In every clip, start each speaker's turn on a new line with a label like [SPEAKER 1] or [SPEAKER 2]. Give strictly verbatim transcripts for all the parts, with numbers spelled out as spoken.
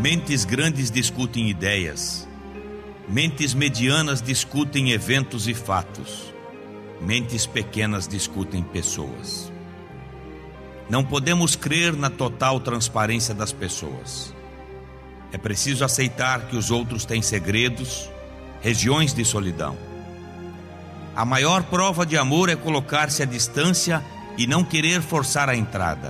[SPEAKER 1] Mentes grandes discutem ideias. Mentes medianas discutem eventos e fatos. Mentes pequenas discutem pessoas. Não podemos crer na total transparência das pessoas. É preciso aceitar que os outros têm segredos, regiões de solidão. A maior prova de amor é colocar-se à distância e não querer forçar a entrada.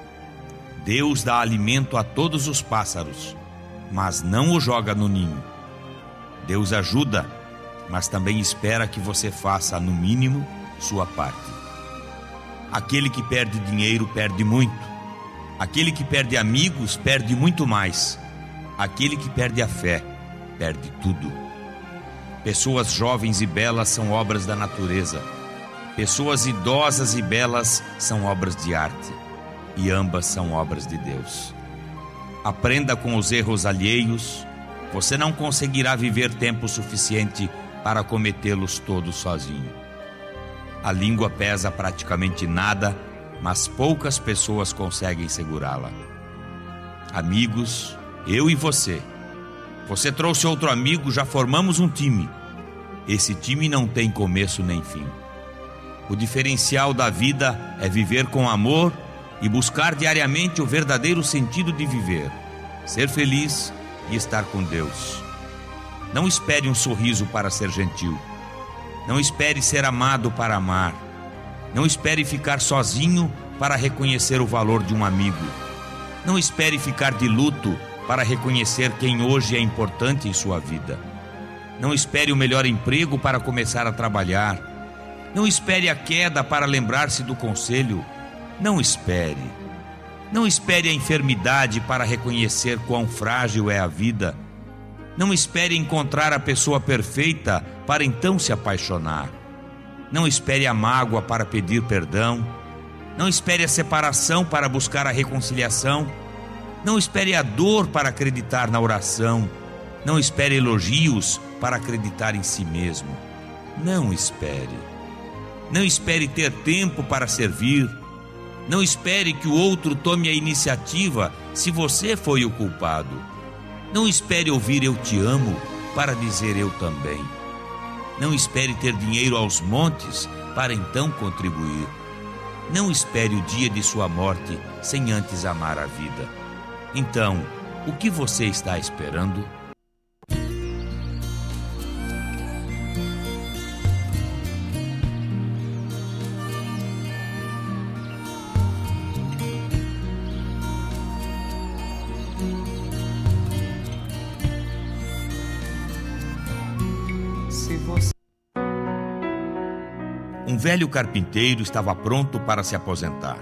[SPEAKER 1] Deus dá alimento a todos os pássaros, mas não o joga no ninho. Deus ajuda, mas também espera que você faça, no mínimo, sua parte. Aquele que perde dinheiro perde muito. Aquele que perde amigos perde muito mais. Aquele que perde a fé perde tudo. Pessoas jovens e belas são obras da natureza. Pessoas idosas e belas são obras de arte. E ambas são obras de Deus. Aprenda com os erros alheios. Você não conseguirá viver tempo suficiente para cometê-los todos sozinho. A língua pesa praticamente nada, mas poucas pessoas conseguem segurá-la. Amigos, eu e você. Você trouxe outro amigo, já formamos um time. Esse time não tem começo nem fim. O diferencial da vida é viver com amor e buscar diariamente o verdadeiro sentido de viver, ser feliz e estar com Deus. Não espere um sorriso para ser gentil. Não espere ser amado para amar. Não espere ficar sozinho para reconhecer o valor de um amigo. Não espere ficar de luto para reconhecer quem hoje é importante em sua vida. Não espere o melhor emprego para começar a trabalhar. Não espere a queda para lembrar-se do conselho. Não espere. Não espere a enfermidade para reconhecer quão frágil é a vida. Não espere encontrar a pessoa perfeita para então se apaixonar. Não espere a mágoa para pedir perdão. Não espere a separação para buscar a reconciliação. Não espere a dor para acreditar na oração. Não espere elogios para acreditar em si mesmo. Não espere. Não espere ter tempo para servir. Não espere que o outro tome a iniciativa se você foi o culpado. Não espere ouvir "eu te amo" para dizer "eu também". Não espere ter dinheiro aos montes para então contribuir. Não espere o dia de sua morte sem antes amar a vida. Então, o que você está esperando? Um velho carpinteiro estava pronto para se aposentar.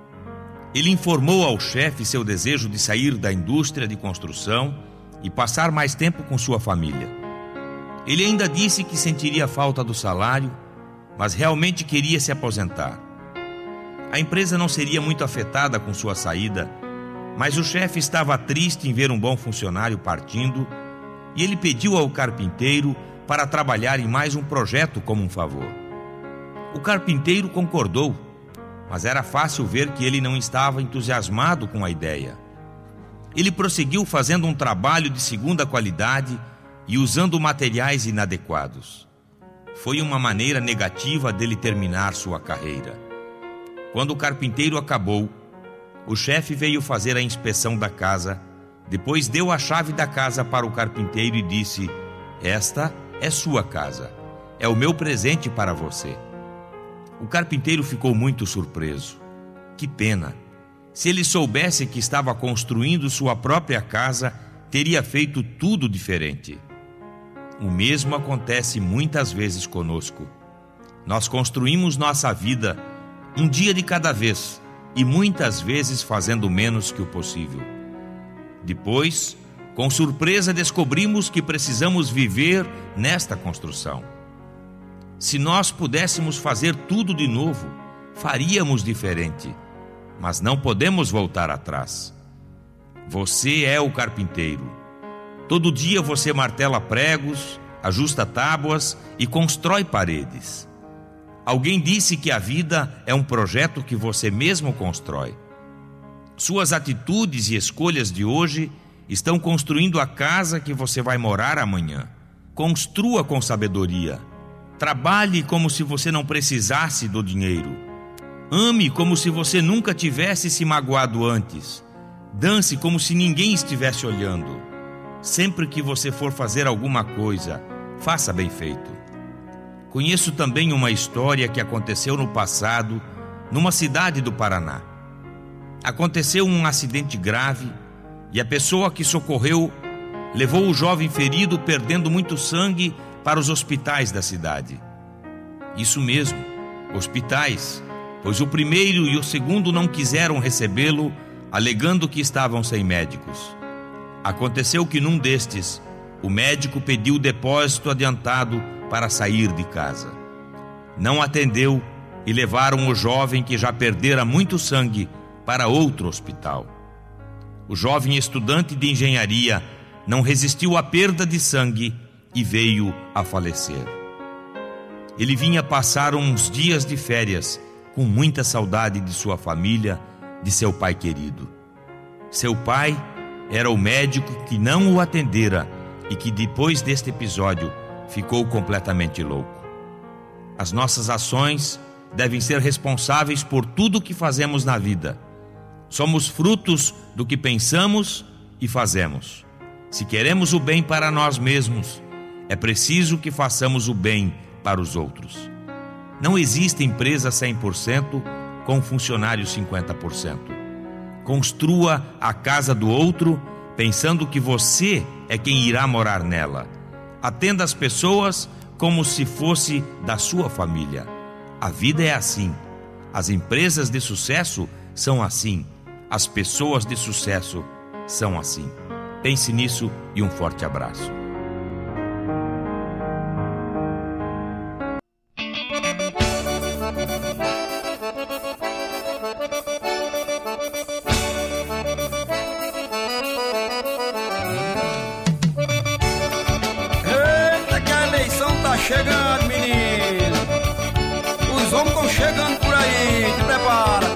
[SPEAKER 1] Ele informou ao chefe seu desejo de sair da indústria de construção e passar mais tempo com sua família. Ele ainda disse que sentiria falta do salário, mas realmente queria se aposentar. A empresa não seria muito afetada com sua saída, mas o chefe estava triste em ver um bom funcionário partindo e ele pediu ao carpinteiro para trabalhar em mais um projeto como um favor. O carpinteiro concordou, mas era fácil ver que ele não estava entusiasmado com a ideia. Ele prosseguiu fazendo um trabalho de segunda qualidade e usando materiais inadequados. Foi uma maneira negativa dele terminar sua carreira. Quando o carpinteiro acabou, o chefe veio fazer a inspeção da casa, depois deu a chave da casa para o carpinteiro e disse: "Esta é sua casa, é o meu presente para você." O carpinteiro ficou muito surpreso. Que pena! Se ele soubesse que estava construindo sua própria casa, teria feito tudo diferente. O mesmo acontece muitas vezes conosco. Nós construímos nossa vida um dia de cada vez e muitas vezes fazendo menos que o possível. Depois, com surpresa, descobrimos que precisamos viver nesta construção. Se nós pudéssemos fazer tudo de novo, faríamos diferente, mas não podemos voltar atrás. Você é o carpinteiro. Todo dia você martela pregos, ajusta tábuas e constrói paredes. Alguém disse que a vida é um projeto que você mesmo constrói. Suas atitudes e escolhas de hoje estão construindo a casa que você vai morar amanhã. Construa com sabedoria. Trabalhe como se você não precisasse do dinheiro. Ame como se você nunca tivesse se magoado antes. Dance como se ninguém estivesse olhando. Sempre que você for fazer alguma coisa, faça bem feito. Conheço também uma história que aconteceu no passado, numa cidade do Paraná. Aconteceu um acidente grave e a pessoa que socorreu levou o jovem ferido, perdendo muito sangue, para os hospitais da cidade. Isso mesmo, hospitais, pois o primeiro e o segundo não quiseram recebê-lo, alegando que estavam sem médicos. Aconteceu que num destes, o médico pediu depósito adiantado para sair de casa. Não atendeu e levaram o jovem, que já perdera muito sangue, para outro hospital. O jovem estudante de engenharia não resistiu à perda de sangue e veio a falecer. Ele vinha passar uns dias de férias, com muita saudade de sua família, de seu pai querido. Seu pai era o médico que não o atendera e que depois deste episódio ficou completamente louco. As nossas ações devem ser responsáveis por tudo o que fazemos na vida. Somos frutos do que pensamos e fazemos. Se queremos o bem para nós mesmos, é preciso que façamos o bem para os outros. Não existe empresa cem por cento com funcionários cinquenta por cento. Construa a casa do outro pensando que você é quem irá morar nela. Atenda as pessoas como se fosse da sua família. A vida é assim. As empresas de sucesso são assim. As pessoas de sucesso são assim. Pense nisso e um forte abraço.
[SPEAKER 2] Eita, que a eleição tá chegando, menino. Os homens estão chegando por aí, te prepara.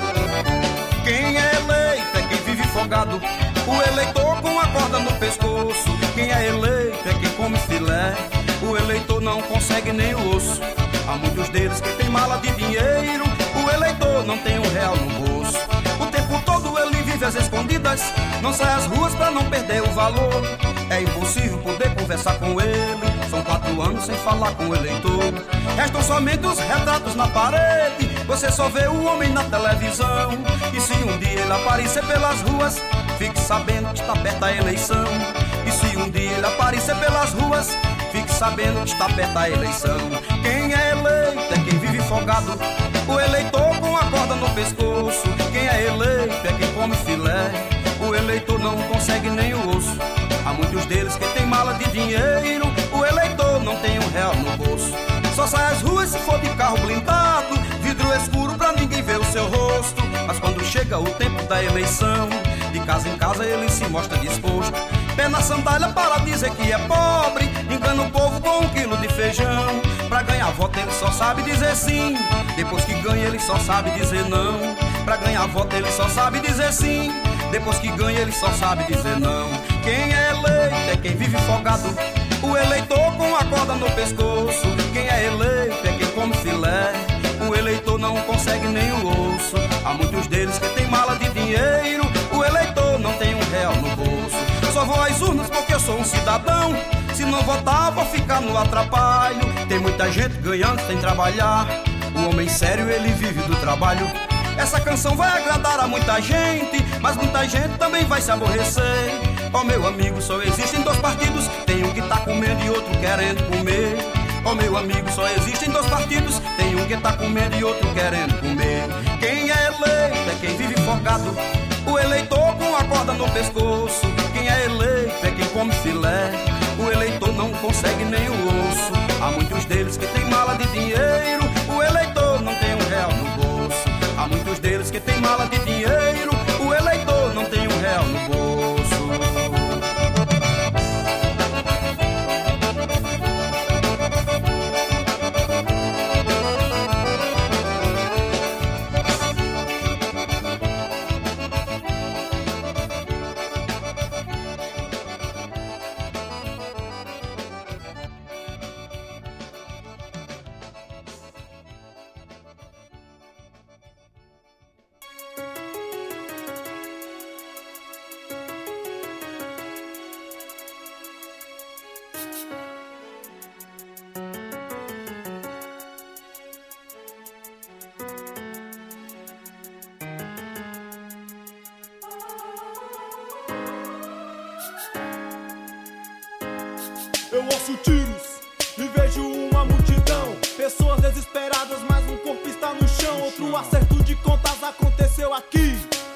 [SPEAKER 2] Quem é eleito é quem vive folgado, o eleitor com a corda no pescoço. Quem é eleito é quem come filé, o eleitor não consegue nem o osso. Há muitos deles que tem mala de dinheiro, o eleitor não tem um real no bolso. O tempo todo ele vive às escondidas, não sai às ruas pra não perder o valor. É impossível poder conversar com ele, são quatro anos sem falar com o eleitor. Restam somente os retratos na parede, você só vê o homem na televisão. E se um dia ele aparecer pelas ruas, fique sabendo que está perto a eleição. E se um dia ele aparecer pelas ruas, fique sabendo que está perto a eleição. Quem é eleito é quem vive folgado, o eleitor com a corda no pescoço. Quem é eleito é quem come filé, o eleitor não consegue nem o osso. Há muitos deles que tem mala de dinheiro, o eleitor não tem um real no bolso. Só sai às ruas se for de carro blindado, vidro escuro pra ninguém ver o seu rosto. Mas quando chega o tempo da eleição, de casa em casa ele se mostra disposto. Pé na sandália para dizer que é pobre, engana o povo com um quilo de feijão. Pra ganhar voto ele só sabe dizer sim, depois que ganha ele só sabe dizer não. Pra ganhar voto ele só sabe dizer sim, depois que ganha ele só sabe dizer não. Quem é eleito é quem vive folgado, o eleitor com a corda no pescoço. Quem é eleito é quem come filé, o eleitor não consegue nem o osso. Há muitos deles que tem mala de dinheiro, o eleitor não tem um real no bolso. Só vou às urnas porque eu sou um cidadão, se não votar vou ficar no atrapalho. Tem muita gente ganhando sem trabalhar, o homem sério ele vive do trabalho. Essa canção vai agradar a muita gente, mas muita gente também vai se aborrecer. Ó, meu amigo, só existem dois partidos, tem um que tá comendo e outro querendo comer. Ó, meu amigo, só existem dois partidos, tem um que tá comendo e outro querendo comer. Quem é eleito é quem vive folgado, o eleitor com a corda no pescoço. Quem é eleito é quem come filé, o eleitor não consegue nem o osso. Há muitos deles que tem mala de dinheiro, o eleitor não tem um real no bolso. Há muitos deles que tem mala de dinheiro, o eleitor não tem um real no bolso.
[SPEAKER 3] eu ouço tiros e vejo uma multidão, pessoas desesperadas, mas um corpo está no chão. Outro acerto de contas aconteceu aqui.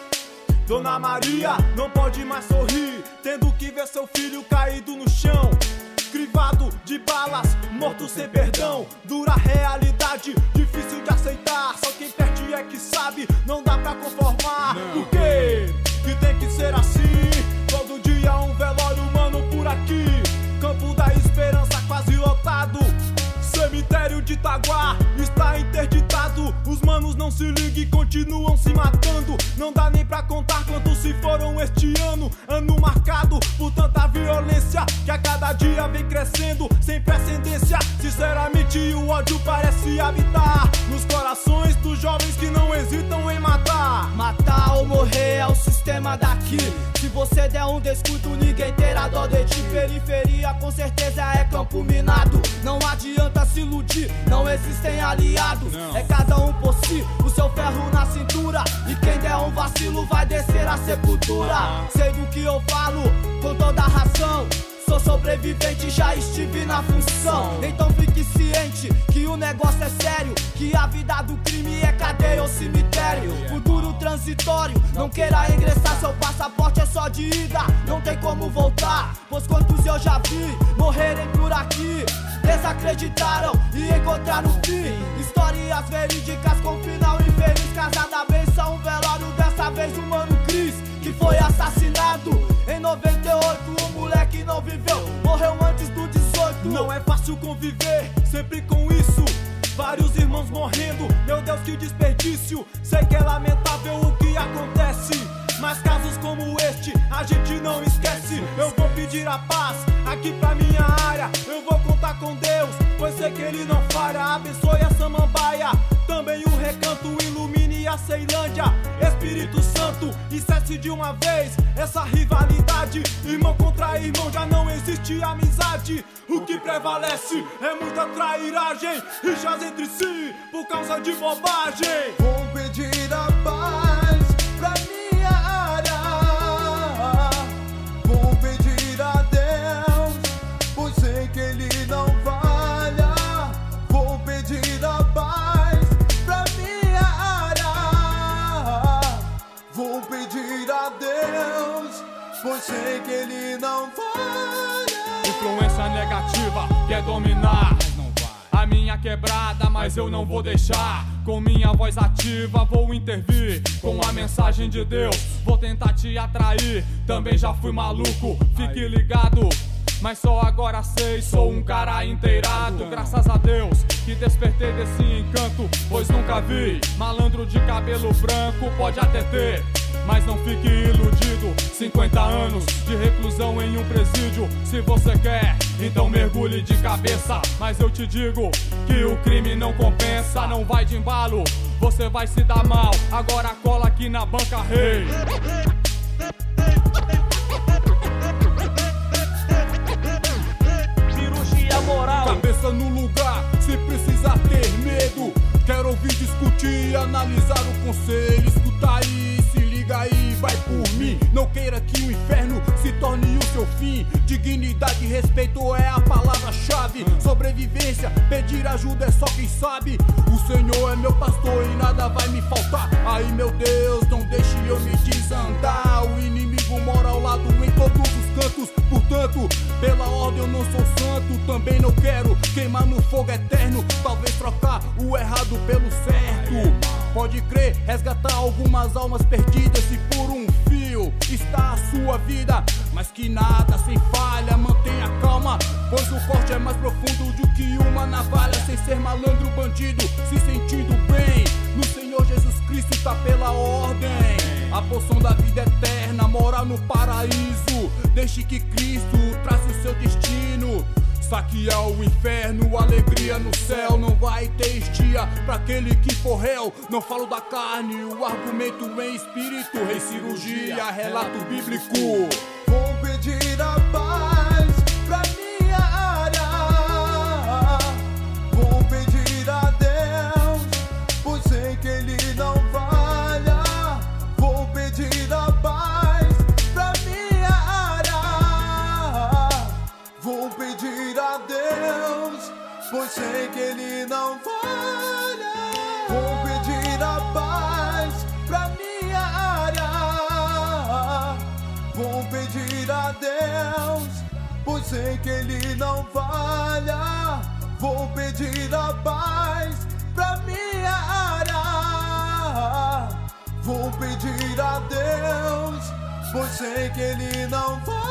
[SPEAKER 3] Dona Maria não pode mais sorrir, tendo que ver seu filho caído no chão, crivado de balas, morto sem perdão. Dura realidade, difícil de aceitar. Só quem perde é que sabe, não dá pra conformar. Por quê? Que tem que ser assim? Todo dia um velório humano por aqui. Campo da Esperança quase lotado. Cemitério de Itaguá está interditado. Os manos não se ligam e continuam se matando. Não dá nem pra contar quantos se foram este ano. Ano marcado por tanta violência que a cada dia vem crescendo sem precedência. Sinceramente o ódio parece habitar nos corações dos jovens que não hesitam em matar.
[SPEAKER 4] Matar ou morrer é o sistema daqui. Se você der um descuido, ninguém terá dó de ti. Periferia com certeza é campo minado. Não adianta se iludir, não existem aliados. Não. É cada um por si, o seu ferro na cintura. E quem der um vacilo vai descer a sepultura. ah. Sei do que eu falo, com toda razão. Sou sobrevivente, já estive na função. Então fique ciente que o negócio é sério, que a vida do crime é cadeia ou cemitério. Futuro transitório, não queira ingressar. Seu passaporte é só de ida, não tem como voltar. Pois quantos eu já vi morrerem por aqui, desacreditaram e encontraram o fim. Histórias verídicas com final infeliz. Casa da benção, um velório, dessa vez o Mano Cris, que foi assassinado em noventa e oito. O moleque não viveu, morreu antes do dezoito.
[SPEAKER 3] Não é fácil conviver sempre com isso, vários irmãos morrendo, meu Deus que desperdício. Sei que é lamentável o que acontece, mas casos como este a gente não esquece. Eu vou pedir a paz aqui pra minha área, eu vou contar com Deus, pois sei que Ele não falha. Abençoe a Samambaia, também o Recanto, ilumine a Ceilândia, Espírito Santo, e cesse de uma vez essa rivalidade. Irmão contra irmão já não existe amizade. O que prevalece é muita trairagem, rixas entre si por causa de bobagem.
[SPEAKER 5] Vou pedir a paz pra minha área, vou pedir a Deus, pois sei que Ele não falha. Vou pedir a paz pra minha área, vou pedir a Deus, pois sei que Ele não falha.
[SPEAKER 3] Influência negativa quer dominar a minha quebrada, mas eu não vou deixar. Com minha voz ativa vou intervir, com a mensagem de Deus vou tentar te atrair. Também já fui maluco, fique ligado, mas só agora sei, sou um cara inteirado. Graças a Deus que despertei desse encanto, pois nunca vi malandro de cabelo branco. Pode até ter, mas não fique iludido. Cinquenta anos de reclusão em um presídio. Se você quer, então mergulhe de cabeça. Mas eu te digo que o crime não compensa. Não vai de embalo, você vai se dar mal. Agora cola aqui na banca, rei.
[SPEAKER 4] Cirurgia moral,
[SPEAKER 3] cabeça no lugar, se precisar ter medo. Quero ouvir, discutir, analisar o conselho. Escuta aí, se liga aí, vai por mim. Não queira que o inferno se torne o seu fim. Dignidade e respeito é a palavra-chave. Sobrevivência, pedir ajuda é só quem sabe. O Senhor é meu pastor e nada vai me faltar. Aí meu Deus, não deixe eu me desandar. O inimigo mora ao lado em todos os cantos. Portanto, pela ordem eu não sou santo. Também não quero queimar no fogo eterno. Talvez trocar o errado pelo certo. Pode crer, resgatar algumas almas perdidas. E por um fio está a sua vida, mas que nada sem falha. Mantenha calma, pois o corte é mais profundo do que uma navalha. Sem ser malandro, bandido, se sentindo bem no Senhor Jesus Cristo, tá pela ordem. A porção da vida eterna mora no paraíso. Deixe que Cristo trace o seu destino. Saquear o inferno, alegria no céu. Não vai ter estia pra aquele que for réu. Não falo da carne, o argumento em espírito. Rei cirurgia, relato bíblico.
[SPEAKER 5] Vou pedir a paz pra minha área, vou pedir a Deus, pois sei que Ele não falha. Vou pedir a paz pra minha área, vou pedir a pedir a paz pra minha área. Vou pedir a Deus, pois sei que Ele não vai.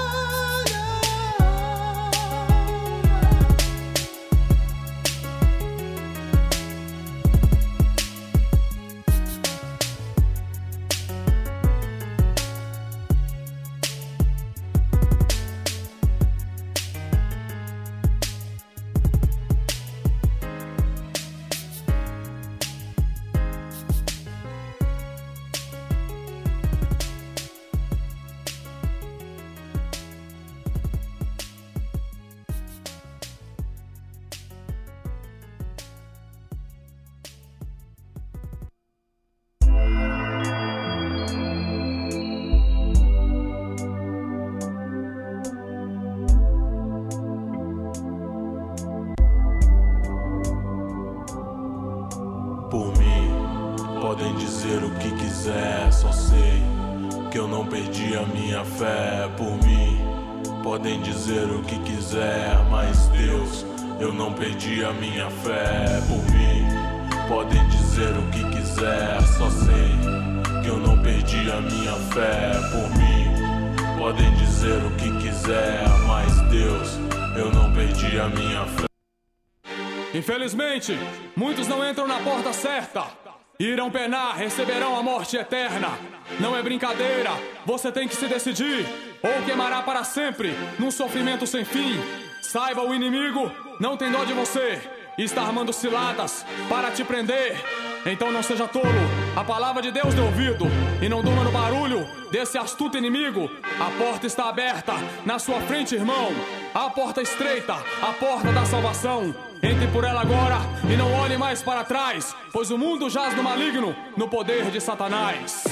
[SPEAKER 6] Por mim, podem dizer o que quiser, só sei que eu não perdi a minha fé. Por mim, podem dizer o que quiser, mas Deus, eu não perdi a minha fé. Por mim, podem dizer o que quiser, só sei que eu não perdi a minha fé. Por mim, podem dizer o que quiser, mas Deus, eu não perdi a minha fé.
[SPEAKER 3] Infelizmente, muitos não entram na porta certa. Irão penar, receberão a morte eterna. Não é brincadeira, você tem que se decidir. Ou queimará para sempre, num sofrimento sem fim. Saiba, o inimigo não tem dó de você. Está armando ciladas para te prender. Então não seja tolo, a palavra de Deus dê ouvido. E não durma no barulho desse astuto inimigo. A porta está aberta na sua frente, irmão. A porta estreita, a porta da salvação. Entre por ela agora e não olhe mais para trás, pois o mundo jaz no maligno, no poder de Satanás.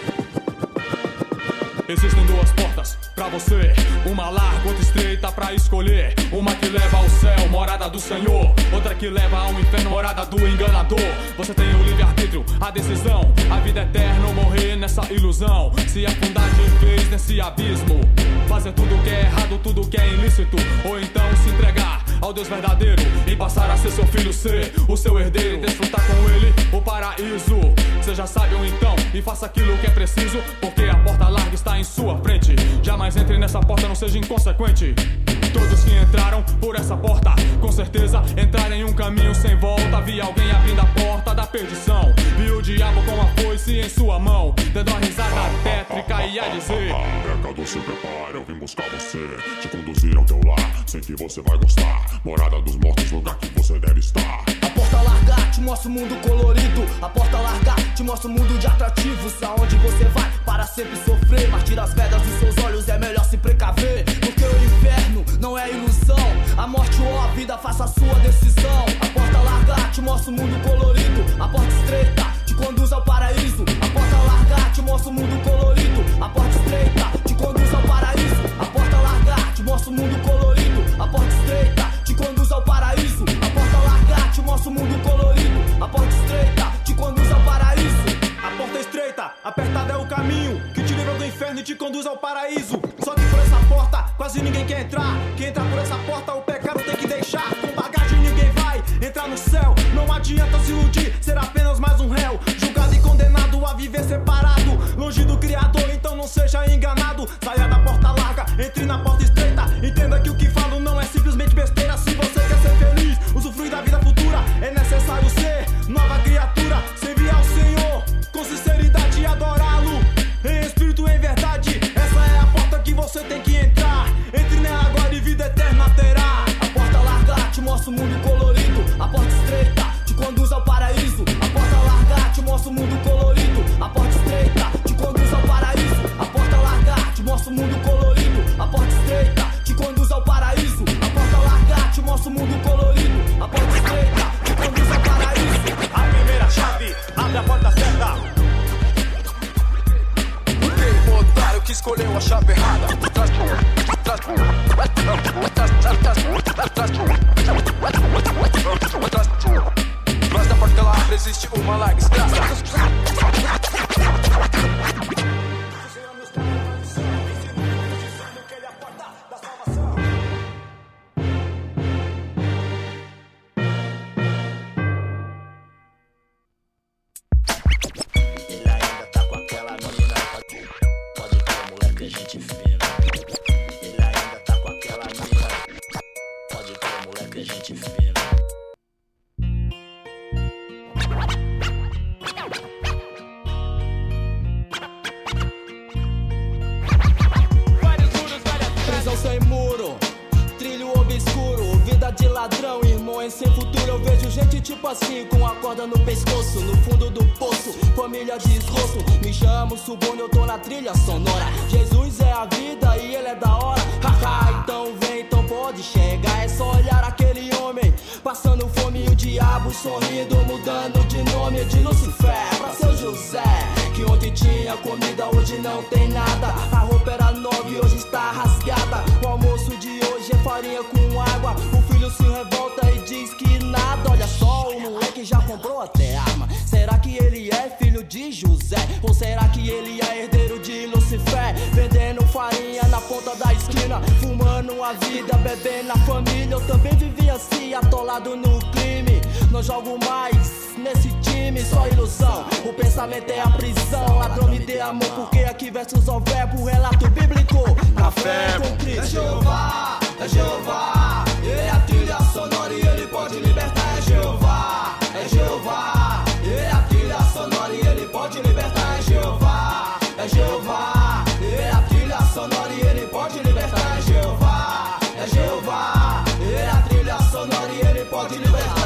[SPEAKER 3] Existem duas portas pra você, uma larga, outra estreita pra escolher. Uma que leva ao céu, morada do Senhor. Outra que leva ao inferno, morada do enganador. Você tem o livre-arbítrio, a decisão. A vida eterna ou morrer nessa ilusão. Se afundar de vez nesse abismo, fazer tudo que é errado, tudo que é ilícito. Ou então se entregar ao Deus verdadeiro e passar a ser seu filho, ser o seu herdeiro, desfrutar com ele o paraíso. Seja sábio então e faça aquilo que é preciso, porque a porta larga está em sua frente. Jamais entre nessa porta, não seja inconsequente. Todos que entraram por essa porta, com certeza entraram em um caminho sem volta. Vi alguém abrindo a porta da perdição, vi o diabo com a foice em sua mão, dando a risada tétrica e a dizer:
[SPEAKER 7] pecador, se prepara, eu vim buscar você, te conduzir ao teu lar, sei que você vai gostar. Morada dos mortos, lugar que você deve estar.
[SPEAKER 4] A porta larga te mostra o mundo colorido. A porta larga te mostra o mundo de atrativos, aonde você vai para sempre sofrer. Partir as vedas dos seus olhos é melhor se precaver, porque o inferno não é ilusão. A morte ou a vida, faça a sua decisão. A porta larga te mostra o mundo colorido. A porta estreita te conduz ao paraíso. A porta larga te mostra o mundo colorido. A porta estreita te conduz ao paraíso. A porta larga te mostra o mundo colorido. A porta estreita te conduz ao paraíso. A porta larga te mostra o mundo colorido. A porta estreita te conduz ao paraíso.
[SPEAKER 2] A porta estreita, apertada é o caminho que te livra do inferno e te conduz ao paraíso. Só que por essa porta quase ninguém quer entrar. Quem entra por essa porta o pecado tem que deixar. Com bagagem ninguém vai entrar no céu. Não adianta se iludir, ser apenas mais um réu, julgado e condenado a viver separado, longe do Criador, então não seja enganado. Saia da porta larga, entre na porta estreita. Entenda que o que falo não é simplesmente besteira. Se você quer ser feliz, usufruir da vida futura, é necessário ser nova criatura. Servir ao Senhor com sinceridade e adorá-lo em espírito e em verdade. Essa é a porta que você tem que entrar. Entre nela agora e vida eterna terá.
[SPEAKER 4] A porta larga te mostra o mundo colorido. A porta estreita te conduz ao paraíso. A porta larga te mostra o mundo colorido. A porta estreita te conduz ao paraíso. A porta larga te mostra o mundo colorido. A porta estreita te conduz ao paraíso. A porta larga te mostra o mundo colorido. A porta estreita te conduz ao paraíso.
[SPEAKER 2] A primeira chave abre a porta certa.
[SPEAKER 5] O otário que escolheu a chave errada. Mas na porta lá existe uma larga estrada.
[SPEAKER 4] ladrão, irmão, em sem futuro eu vejo gente tipo assim, com a corda no pescoço, no fundo do poço, família de esgoto. Me chamo Suborno, eu tô na trilha sonora. Jesus é a vida e ele é da hora. Haha, então vem, então pode chegar. É só olhar aquele homem passando fome e o diabo sorrindo, mudando de nome de Lucifer pra seu José. Que ontem tinha comida, hoje não tem nada. A roupa era nova e hoje está rasgada. O almoço de hoje é farinha com água. O filho se revolta e diz que nada. Olha só, o moleque já comprou até arma. Será que ele é filho de José? Ou será que ele é herdeiro de Lucifer? Vendendo farinha na ponta da esquina, fumando a vida, bebendo a família. Eu também vivi assim, atolado no crime. Não jogo mais nesse time, só ilusão. O pensamento é a prisão. Ladrão, me dê amor, porque aqui versos ao verbo, relato bíblico. Na fé com Cristo. É Jeová, é Jeová. Ele é a trilha sonora e ele pode libertar. É Jeová, é Jeová. Ele é a trilha sonora e ele pode libertar. É Jeová, é Jeová. Ele é a trilha sonora e ele pode libertar. É Jeová, é Jeová. Ele é a trilha sonora e ele pode libertar.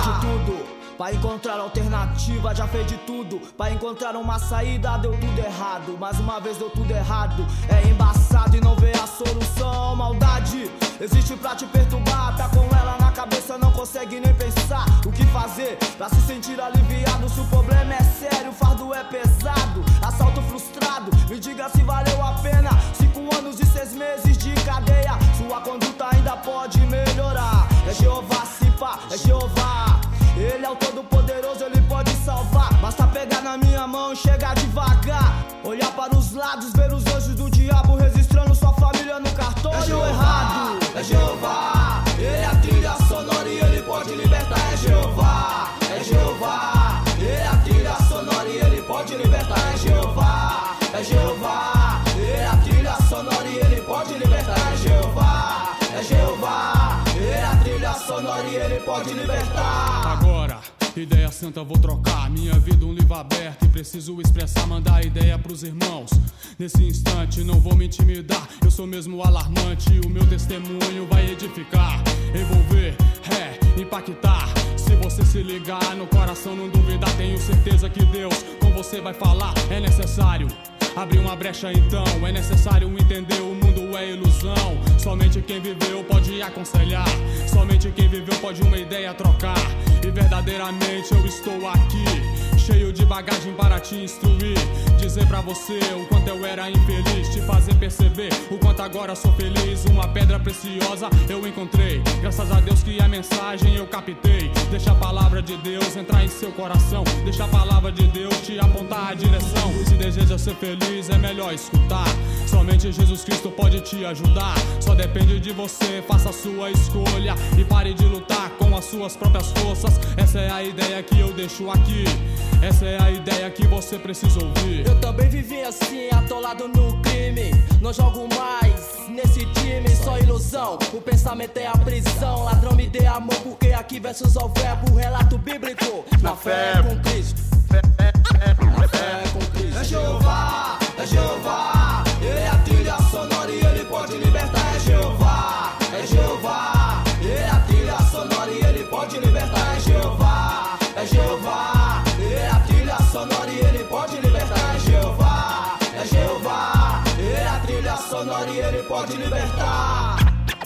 [SPEAKER 4] Pra encontrar alternativa, já fez de tudo. Pra encontrar uma saída, deu tudo errado. Mais uma vez deu tudo errado. É embaçado e não vê a solução. Maldade existe pra te perturbar. Tá com ela na cabeça, não consegue nem pensar o que fazer pra se sentir aliviado. Se o problema é sério, o fardo é pesado. Assalto frustrado, me diga se valeu a pena. Cinco anos e seis meses de cadeia. Sua conduta ainda pode melhorar. É Jeová, se pá, é Jeová. Ele é o todo-poderoso, ele pode salvar. Basta pegar na minha mão e chegar devagar. Olhar para os lados, ver os anjos do diabo registrando sua família no cartório. É Jeová, errado. É Jeová, ele é a trilha sonora e ele pode libertar. É Jeová, é Jeová. Ele é a trilha sonora e ele pode libertar. É Jeová, é Jeová. Ele é a trilha sonora e ele pode libertar. É Jeová, é Jeová. Ele é a trilha sonora e ele pode libertar.
[SPEAKER 3] Agora, ideia santa vou trocar. Minha vida um livro aberto e preciso expressar, mandar ideia pros irmãos. Nesse instante não vou me intimidar. Eu sou mesmo alarmante, o meu testemunho vai edificar, envolver, é, impactar. Se você se ligar no coração, não duvidar, tenho certeza que Deus com você vai falar. É necessário abrir uma brecha então, é necessário entender o mundo é ilusão. Somente quem viveu pode aconselhar, somente quem viveu pode uma ideia trocar. E verdadeiramente eu estou aqui, cheio de bagagem para te instruir, dizer pra você o quanto eu era infeliz, te fazer perceber o quanto agora sou feliz. Uma pedra preciosa eu encontrei, graças a Deus que a mensagem eu captei. Deixa a palavra de Deus entrar em seu coração, deixa a palavra de Deus te apontar a direção. Se deseja ser feliz é melhor escutar, somente Jesus Cristo pode te ajudar. Só depende de você, faça a sua escolha e pare de lutar com as suas próprias forças. Essa é a ideia que eu deixo aqui, essa é a ideia que você precisa ouvir.
[SPEAKER 4] Eu também vivi assim, atolado no crime. Não jogo mais nesse time, só ilusão. O pensamento é a prisão. Ladrão, me dê amor, porque aqui versos ao verbo, relato bíblico. Na fé com Cristo. Fé, fé, fé, fé com Cristo. É Jeová, é Jeová. Ele é a trilha sonora e ele pode libertar. É Jeová, é Jeová. Ele é a trilha sonora e ele pode libertar. É Jeová, é Jeová. Ele é a trilha sonora e ele pode libertar. É Jeová, é Jeová. Ele é a trilha sonora e ele pode libertar.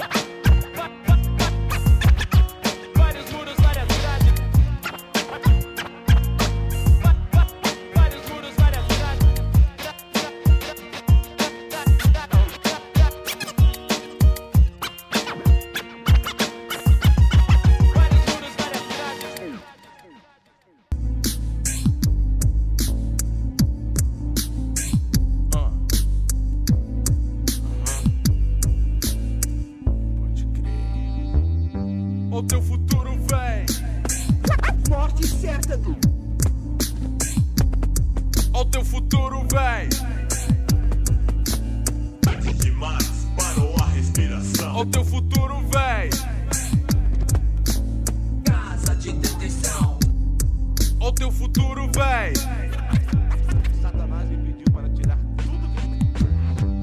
[SPEAKER 4] Vários muros, várias cidades. Vários muros, várias cidades.
[SPEAKER 3] O teu futuro vem.
[SPEAKER 8] Morte certa do.
[SPEAKER 3] O teu futuro vem.
[SPEAKER 7] Demais, parou a respiração.
[SPEAKER 3] O teu futuro vem.
[SPEAKER 8] Casa de detenção.
[SPEAKER 3] O teu futuro vem.
[SPEAKER 8] Satanás me pediu para tirar tudo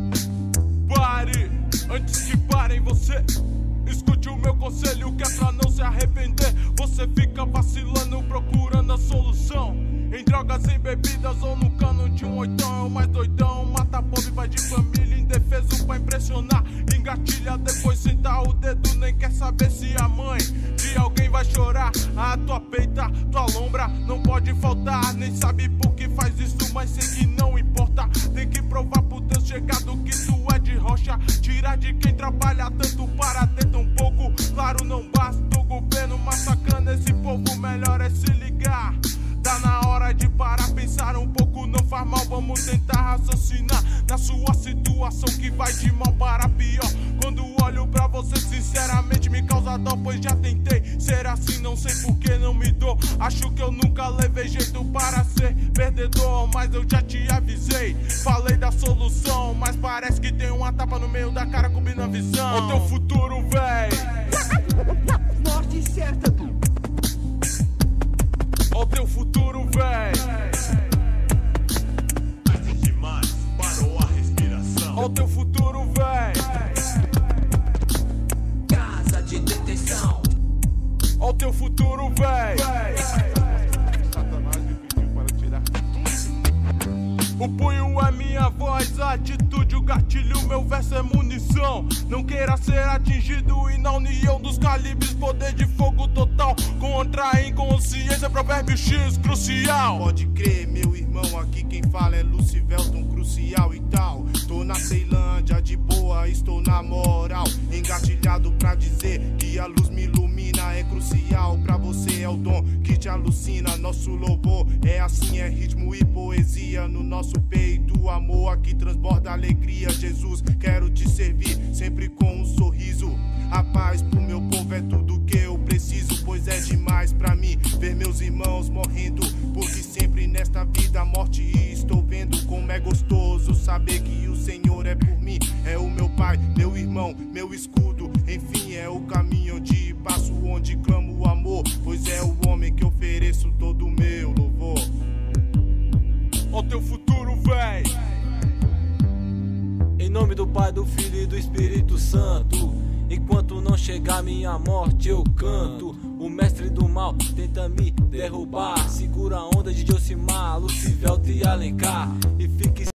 [SPEAKER 8] que...
[SPEAKER 3] Pare, antes que parem você. Escute o meu conselho que é pra não
[SPEAKER 6] é o mais doidão. Mata pobre, vai de família, indefeso pra impressionar. Engatilha, depois senta o dedo, nem quer saber se a mãe de alguém vai chorar. A tua peita, tua lombra, não pode faltar. Nem sabe por que faz isso, mas sei que não importa. Tem que provar pro teu chegado que tu é de rocha. Tirar de quem trabalha tanto para ter tão pouco. Claro, não basta o governo massacrando esse povo, melhor é se ligar. Tá na hora de parar, pensar um pouco, não faz mal, vamos tentar raciocinar na sua situação que vai de mal para pior. Quando olho pra você, sinceramente me causa dó, pois já tentei ser assim, não sei por que não me dou. Acho que eu nunca levei jeito para ser perdedor, mas eu já te avisei. Falei da solução, mas parece que tem uma tapa no meio da cara cobrindo a visão. O teu futuro, véi.
[SPEAKER 4] Morte certa, tu.
[SPEAKER 6] Ó o teu futuro, véi.
[SPEAKER 7] Antes demais, parou a respiração.
[SPEAKER 6] Ó o teu futuro, véi.
[SPEAKER 4] Casa de detenção.
[SPEAKER 6] Ó o teu futuro, véi.
[SPEAKER 8] Satanás me pediu para tirar.
[SPEAKER 6] O punho é minha voz, a atitude, o gatilho, meu verso é munição. Não queira ser atingido e na união dos calibres, poder de fogo total. Contra a inconsciência, provérbio X crucial.
[SPEAKER 9] Pode crer, meu irmão, aqui quem fala é Lucivelton, crucial e tal. Tô na Ceilândia, de boa, estou na moral. Engatilhado pra dizer que a luz me ilumina, é crucial. Pra você é o dom que te alucina. Nosso louvor é assim, é ritmo e poesia no nosso peito. O amor aqui transborda alegria. Jesus, quero te servir sempre com um sorriso. A paz pro meu povo é tudo que eu preciso, pois é demais pra mim ver meus irmãos morrendo. Porque sempre nesta vida a morte estou vendo. Como é gostoso saber que o Senhor é por mim. É o meu pai, meu irmão, meu escudo. Enfim, é o caminho onde passo, onde clamo o amor. Pois é o homem que ofereço todo o meu louvor.
[SPEAKER 6] Ó teu futuro, véi.
[SPEAKER 10] Em nome do Pai, do Filho e do Espírito Santo. Enquanto não chegar minha morte eu canto. O mestre do mal tenta me derrubar. Segura a onda de Josimar, Lucivelton e Alencar. E fique